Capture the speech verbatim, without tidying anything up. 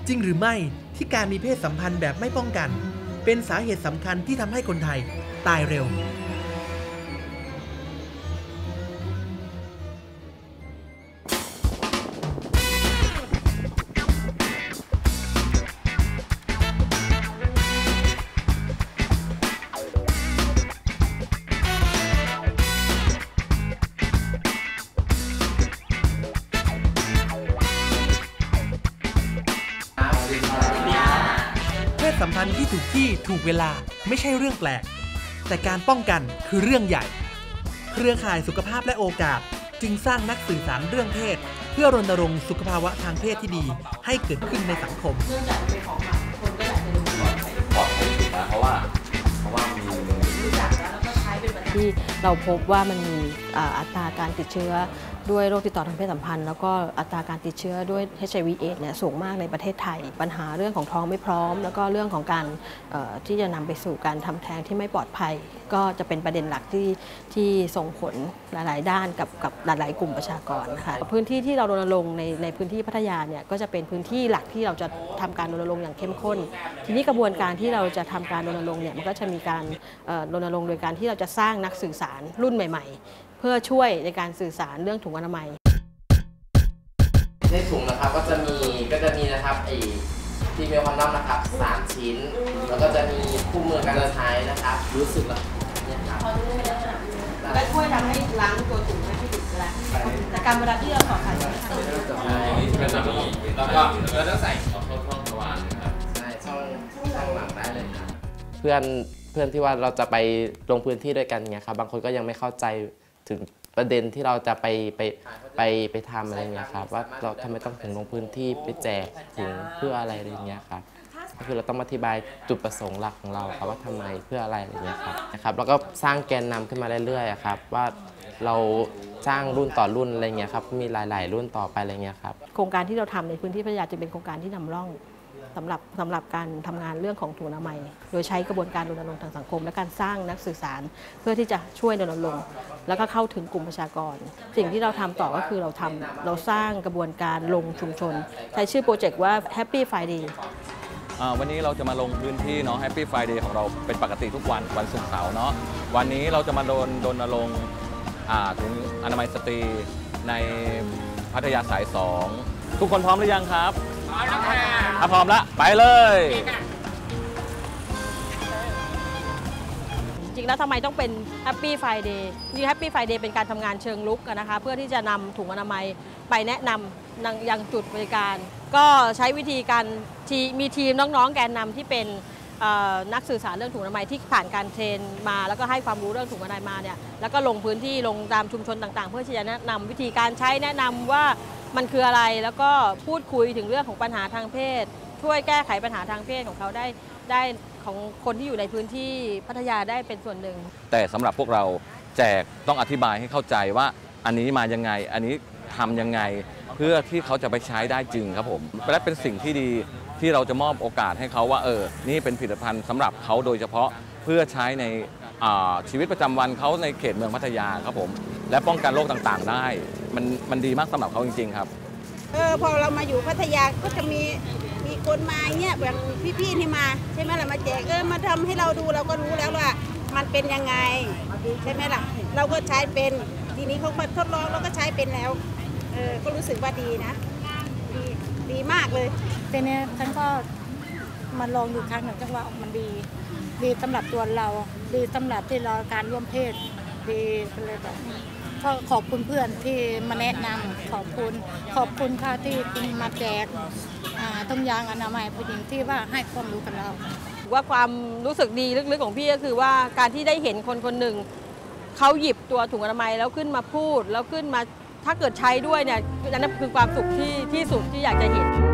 จริงหรือไม่ที่การมีเพศสัมพันธ์แบบไม่ป้องกันเป็นสาเหตุสำคัญที่ทำให้คนไทยตายเร็วเพศสัมพันธ์ที่ถูกที่ถูกเวลาไม่ใช่เรื่องแปลกแต่การป้องกันคือเรื่องใหญ่เครือข่ายสุขภาพและโอกาสจึงสร้างนักสื่อสารเรื่องเพศเพื่อรณรงค์สุขภาวะทางเพศที่ดีให้เกิดขึ้นในสังคมเนื่องจากเป็นของใหม่คนก็อยากจะดูปลอดภัยปลอดภัยสุดนะเพราะว่าเพราะว่ามีรู้จักแล้วก็ใช้เป็นประจำที่เราพบว่ามันมีอัตราการติดเชื้อด้วยโรคติดต่อทางเพศสัมพันธ์แล้วก็อัตราการติดเชื้อด้วย เอช ไอ วี เอดส์ เนี่ยสูงมากในประเทศไทยปัญหาเรื่องของท้องไม่พร้อมแล้วก็เรื่องของการที่จะนำไปสู่การทำแท้งที่ไม่ปลอดภัยก็จะเป็นประเด็นหลักที่ที่ส่งผลหลายๆด้านกับกับหลายๆกลุ่มประชากรนะคะพื้นที่ที่เรารณรงค์ในในพื้นที่พัทยาเนี่ยก็จะเป็นพื้นที่หลักที่เราจะทำการรณรงค์อย่างเข้มข้นทีนี้กระบวนการที่เราจะทำการรณรงค์เนี่ยมันก็จะมีการรณรงค์โดยการที่เราจะสร้างนักสื่อสารรุ่นใหม่ๆเพื่อช่วยในการสื่อสารเรื่องถุงอนามัยในถุงนะครับก็จะมีก็จะมีนะครับไอ้ที่มีคอนดอมนะครับสามชิ้นแล้วก็จะมีคู่มือการใช้นะครับรู้สึกแล้วเนี่ยครับก็ช่วยทำให้ล้างตัวถุงไม่ให้ติดก็ได้แต่การเวลาที่เราต่อสายก็จะมีแล้วก็เราต้องใส่ช่องช่องทวารนะครับใช่ช่องช่องหลังได้เลยครับเพื่อนเพื่อนที่ว่าเราจะไปลงพื้นที่ด้วยกันไงครับบางคนก็ยังไม่เข้าใจถึงประเด็นที่เราจะไปไปไปไปทำอะไรเงี้ยครับว่าเราทำไมต้องถึงลงพื้นที่ไปแจกถุงเพื่ออะไรอะไรเงี้ยครับก็คือเราต้องอธิบายจุดประสงค์หลักของเราครับว่าทำไมเพื่ออะไรอะไรเงี้ยครับนะครับแล้วก็สร้างแกนนำขึ้นมาเรื่อยๆครับว่าเราสร้างรุ่นต่อรุ่นอะไรเงี้ยครับมีหลายๆรุ่นต่อไปอะไรเงี้ยครับโครงการที่เราทำในพื้นที่พัทยาจะเป็นโครงการที่นำร่องสำหรับสำหรับการทำงานเรื่องของถุงอนามัยโดยใช้กระบวนการรณรงค์ทางสังคมและการสร้างนักสื่อสารเพื่อที่จะช่วยรณรงค์แล้วก็เข้าถึงกลุ่มประชากรสิ่งที่เราทำต่อก็คือเราทำเราสร้างกระบวนการลงชุมชนใช้ชื่อโปรเจกต์ว่า Happy Friday วันนี้เราจะมาลงพื้นที่เนาะ Happy Friday ของเราเป็นปกติทุกวันวันศุกร์เสาร์เนาะวันนี้เราจะมาโดนโดนรณรงค์ถึงอนามัยสตรีในพัทยาสายสองทุกคนพร้อมหรือยังครับพร้อมแล้วค่ะถ้าพร้อมแล้วไปเลยจริงแล้วทำไมต้องเป็น Happy Friday จริง Happy Friday เป็นการทำงานเชิงลุกนะคะเพื่อที่จะนำถุงอนามัยไปแนะนำยังจุดบริการก็ใช้วิธีการมีทีมน้องๆแกนนำที่เป็นนักสื่อสารเรื่องถุงอนามัยที่ผ่านการเทรนมาแล้วก็ให้ความรู้เรื่องถุงอนามัยมาเนี่ยแล้วก็ลงพื้นที่ลงตามชุมชนต่างๆเพื่อที่จะแนะนำวิธีการใช้แนะนำว่ามันคืออะไรแล้วก็พูดคุยถึงเรื่องของปัญหาทางเพศช่วยแก้ไขปัญหาทางเพศของเขาได้ได้ของคนที่อยู่ในพื้นที่พัทยาได้เป็นส่วนหนึ่งแต่สำหรับพวกเราแจกต้องอธิบายให้เข้าใจว่าอันนี้มายังไงอันนี้ทำยังไงเพื่อที่เขาจะไปใช้ได้จริงครับผมและเป็นสิ่งที่ดีที่เราจะมอบโอกาสให้เขาว่าเออนี่เป็นผลิตภัณฑ์สำหรับเขาโดยเฉพาะเพื่อใช้ในชีวิตประจำวันเขาในเขตเมืองพัทยาครับผมและป้องกันโรคต่างๆได้มันมันดีมากสำหรับเขาจริงๆครับเออพอเรามาอยู่พัทยาก็จะมีมีคนมาเนี่ยแบบพี่ๆที่มาใช่ไหมล่ะมาแจกเออมาทำให้เราดูเราก็รู้แล้วว่ามันเป็นยังไงใช่ไหมล่ะเราก็ใช้เป็นทีนี้เขาทดลองเราก็ใช้เป็นแล้วเออก็รู้สึกว่าดีนะดีดีมากเลยแต่เนี่ยฉันก็มาลองดูครั้งหนึ่งจังว่ามันดีดีสำหรับตัวเราดีสำหรับที่เราการร่วมเพศดีเลยแบบก็ขอบคุณเพื่อนที่มาแนะนำขอบคุณขอบคุณค่ะที่มาแจกต้มยางอนามัยผู้หญิงที่ว่าให้ความรู้กับเราว่าความรู้สึกดีลึกๆของพี่ก็คือว่าการที่ได้เห็นคนคนหนึ่งเขาหยิบตัวถุงอนามัยแล้วขึ้นมาพูดแล้วขึ้นมาถ้าเกิดใช้ด้วยเนี่ยนั่นคือความสุขที่ที่สุดที่อยากจะเห็น